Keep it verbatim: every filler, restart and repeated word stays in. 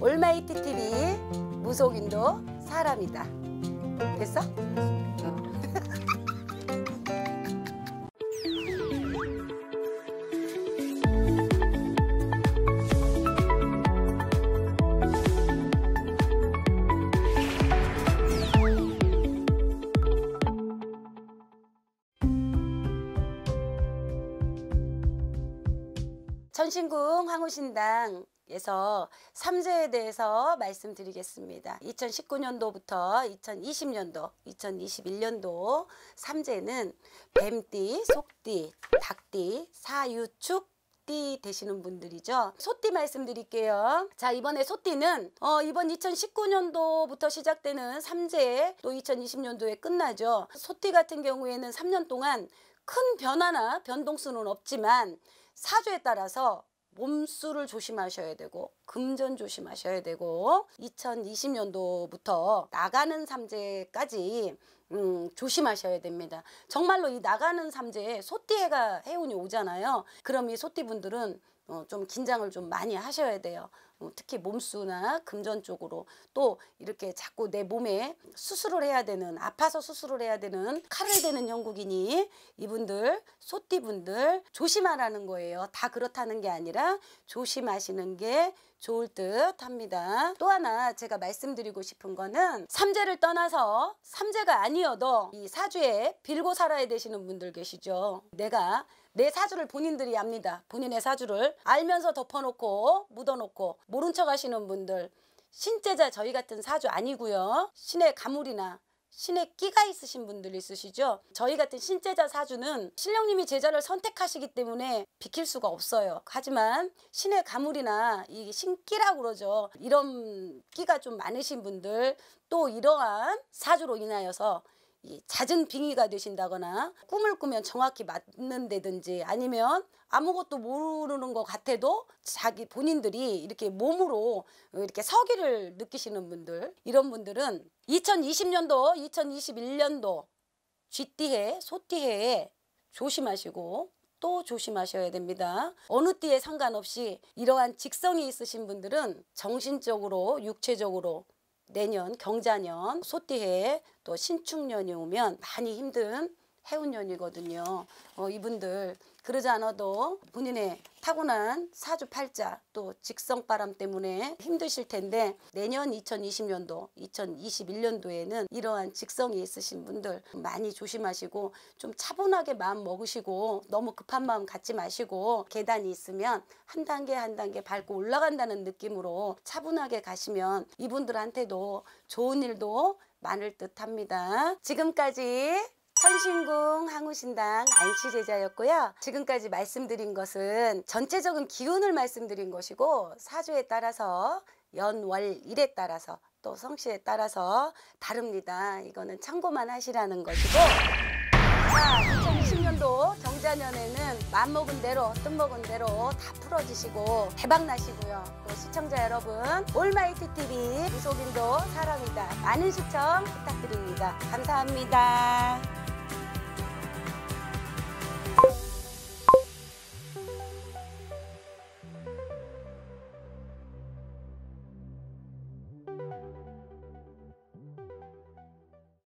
올마이티 티비 무속인도 사람이다. 됐어? 천신궁 황우신당에서 삼재에 대해서 말씀드리겠습니다. 이천십구 년도부터 이천이십 년도, 이천이십일 년도 삼재는 뱀띠, 속띠, 닭띠, 사유축, 띠 되시는 분들이죠. 소띠 말씀드릴게요. 자, 이번에 소띠는 어, 이번 이천십구 년도부터 시작되는 삼재, 또 이천이십 년도에 끝나죠. 소띠 같은 경우에는 삼 년 동안 큰 변화나 변동수는 없지만 사주에 따라서 몸수를 조심하셔야 되고 금전 조심하셔야 되고 이천이십 년도부터 나가는 삼재까지 음, 조심하셔야 됩니다. 정말로 이 나가는 삼재에 소띠해가 해운이 오잖아요. 그럼 이 소띠분들은 어, 좀 긴장을 좀 많이 하셔야 돼요. 어, 특히 몸수나 금전 쪽으로 또 이렇게 자꾸 내 몸에 수술을 해야 되는, 아파서 수술을 해야 되는 칼을 대는 형국이니 이분들, 소띠분들 조심하라는 거예요. 다 그렇다는 게 아니라 조심하시는 게 좋을 듯 합니다. 또 하나 제가 말씀드리고 싶은 거는 삼재를 떠나서 삼재가 아니어도 이 사주에 빌고 살아야 되시는 분들 계시죠. 내가 내 사주를 본인들이 압니다. 본인의 사주를 알면서 덮어놓고 묻어놓고 모른 척 하시는 분들, 신재자 저희 같은 사주 아니고요. 신의 가물이나 신의 끼가 있으신 분들 있으시죠. 저희 같은 신재자 사주는 신령님이 제자를 선택하시기 때문에 비킬 수가 없어요. 하지만 신의 가물이나 이 신끼라고 그러죠. 이런 끼가 좀 많으신 분들, 또 이러한 사주로 인하여서 이 잦은 빙의가 되신다거나 꿈을 꾸면 정확히 맞는다든지 아니면 아무것도 모르는 것 같아도 자기 본인들이 이렇게 몸으로 이렇게 서기를 느끼시는 분들, 이런 분들은 이천이십 년도, 이천이십일 년도 쥐띠해, 소띠해에 조심하시고 또 조심하셔야 됩니다. 어느 띠에 상관없이 이러한 직성이 있으신 분들은 정신적으로, 육체적으로 내년 경자년 소띠해 또 신축년이 오면 많이 힘든 해운년이거든요. 어, 이분들 그러지 않아도 본인의 타고난 사주팔자 또 직성바람 때문에 힘드실 텐데 내년 이천이십 년도, 이천이십일 년도에는 이러한 직성이 있으신 분들 많이 조심하시고 좀 차분하게 마음 먹으시고 너무 급한 마음 갖지 마시고 계단이 있으면 한 단계 한 단계 밟고 올라간다는 느낌으로 차분하게 가시면 이분들한테도 좋은 일도 많을 듯 합니다. 지금까지 천신궁 황우신당 안시제자였고요. 지금까지 말씀드린 것은 전체적인 기운을 말씀드린 것이고 사주에 따라서 연, 월, 일에 따라서 또 성씨에 따라서 다릅니다. 이거는 참고만 하시라는 것이고, 자, 이천이십 년도 경자년에는 맘먹은 대로 뜻먹은 대로 다 풀어지시고 대박나시고요. 또 시청자 여러분, 올마이티 티비 무속인도 사람이다 많은 시청 부탁드립니다. 감사합니다.